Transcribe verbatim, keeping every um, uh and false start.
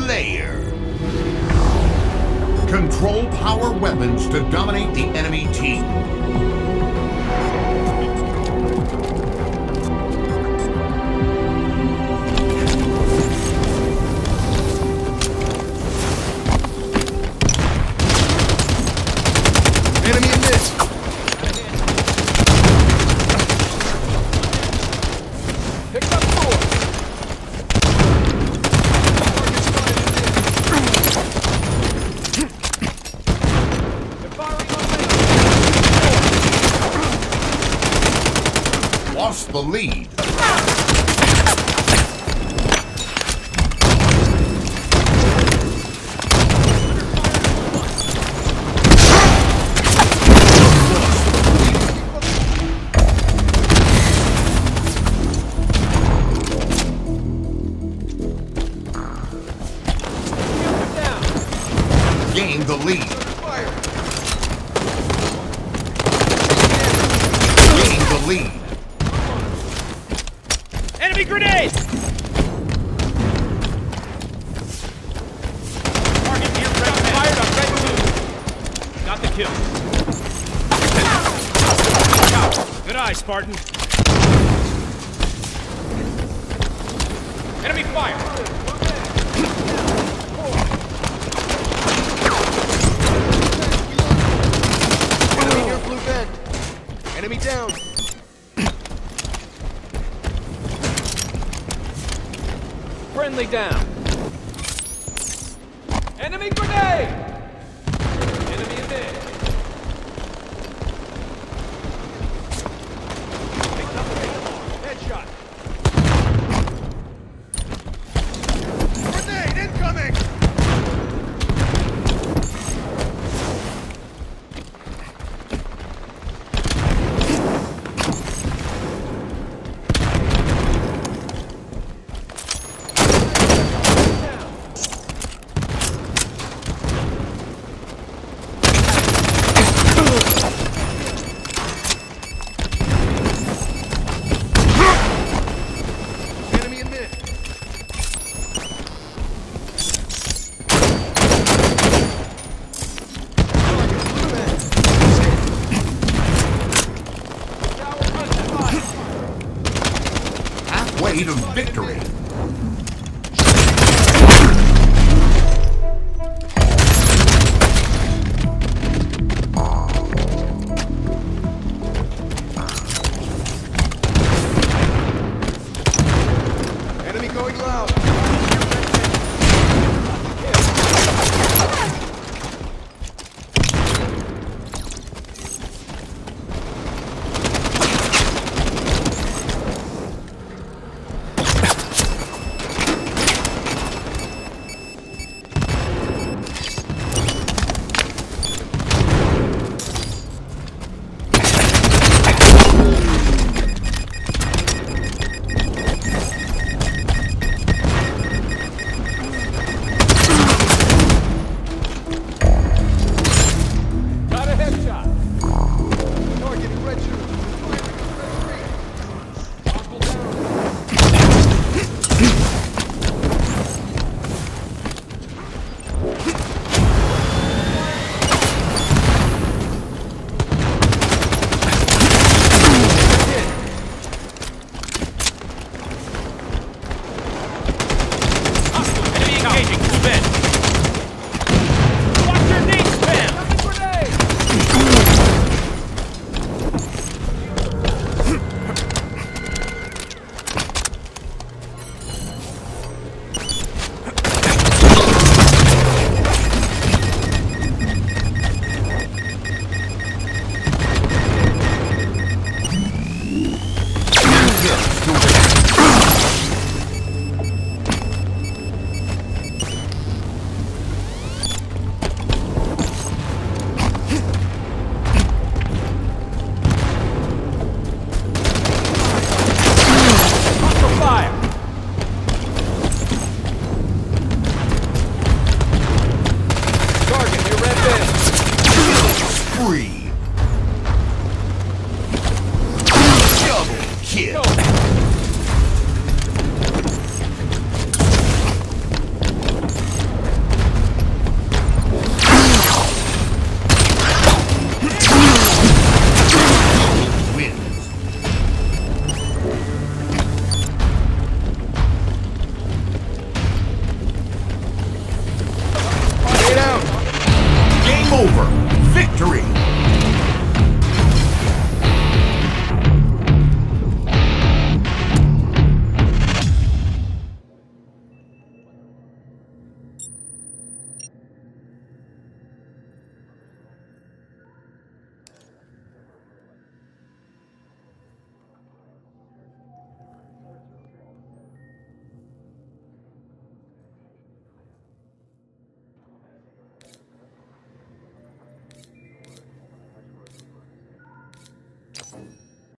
Slayer. Control power weapons to dominate the enemy team. Enemy in this. Picked up four. Lost the lead. Gained the lead. Gained the lead. Enemy grenade! Target near red fired on red two. Got the kill. Good eye, Spartan. Enemy fire! Enemy near blue vent. Enemy down. Friendly down. Enemy grenade! Enemy in there. Headshot. Grenade incoming! Enemy in mid. Halfway to victory.